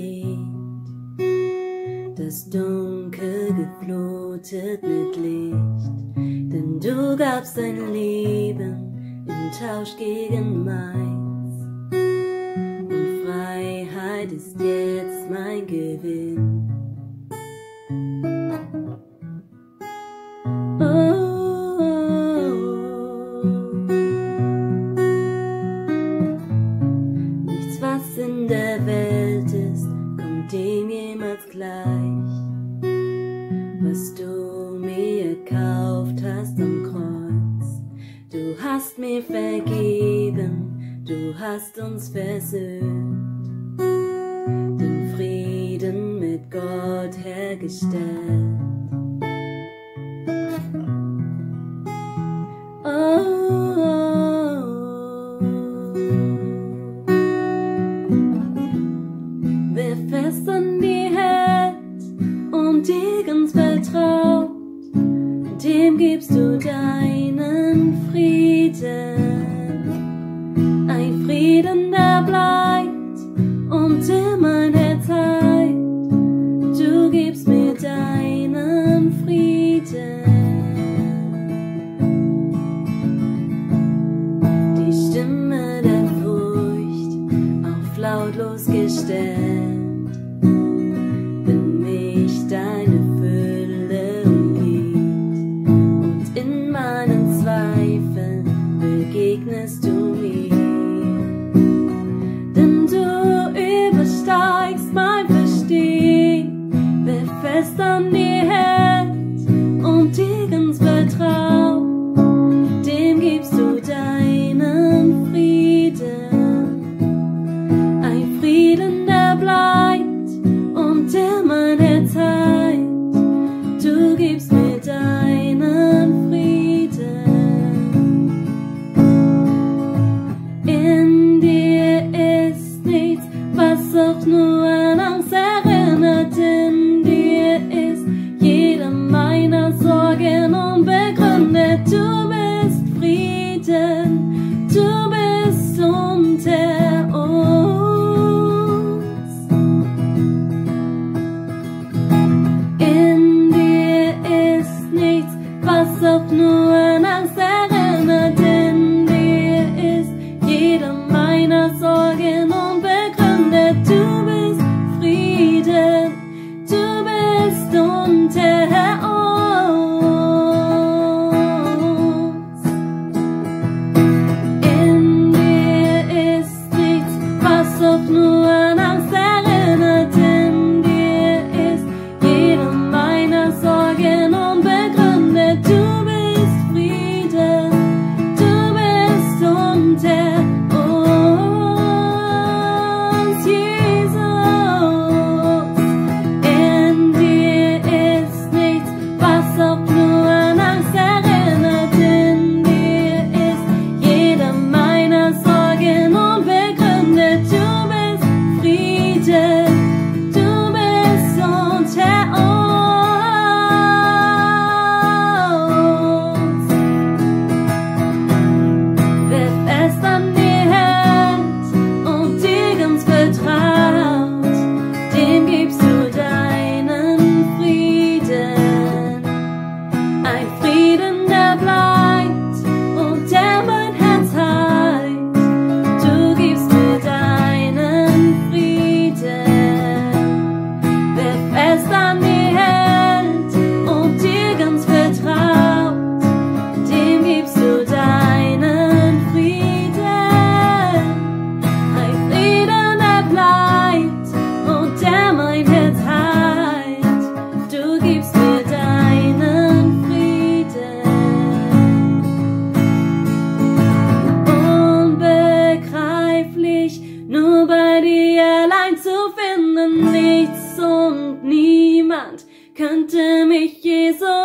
Licht, das Dunkel geflutet mit Licht, denn du gabst dein Leben im Tausch gegen meins, und Freiheit ist jetzt mein Gewinn. Nichts, was in der Welt ist, kommt dem jemals gleich, was du mir gekauft hast am Kreuz. Du hast mir vergeben, du hast uns versöhnt, den Frieden mit Gott hergestellt. Wer fest an dir hält und dir ganz vertraut, dem gibst du deinen Frieden. Ein Frieden, der bleibt und immer in der Zeit. Du gibst mir deinen Frieden. Die Stimme der Furcht auf lautlos gestellt, wenn mich deine Fülle umgibt, und in meinen Zweifeln begegnest du mir, denn du übersteigst mein Verstehen. Wer fest an dir hält und dir ganz vertraut, dem gibst du deinen Frieden. Ein Frieden, der bleibt und immer in der Zeit. Du gibst mir deinen Frieden. In dir ist nichts, was auch nur an Angst erinnert. In dir ist jede meiner Sorgen unbegründet. Du bist Frieden, du bist unter uns. In dir ist nichts, was auch nur an Angst erinnert. In dir ist jede meiner Sorgen unbegründet. Du bist Frieden, du bist unter uns. In dir ist nichts, was auch nur an Angst erinnert. In dir ist jede meiner Sorgen unbegründet. Du bist Frieden, du bist unter uns, Jesus. In dir ist nichts, was auch nur an Angst erinnert. In dir ist jede meiner Sorgen unbegründet. Du bist Frieden, du bist unter uns. Wer fest an dir hält und dir ganz vertraut, dem gibst du deinen Frieden. Ein Frieden, der bleibt und der mein Herz heilt. Du gibst mir deinen Frieden. Wer fest an dir hält und dir ganz vertraut, dem gibst du deinen Frieden. Ein Frieden, der bleibt und der mein Herz heilt. Du gibst mir deinen Frieden. Unbegreiflich, nur bei dir allein zu finden. Nichts und niemand könnte mich je so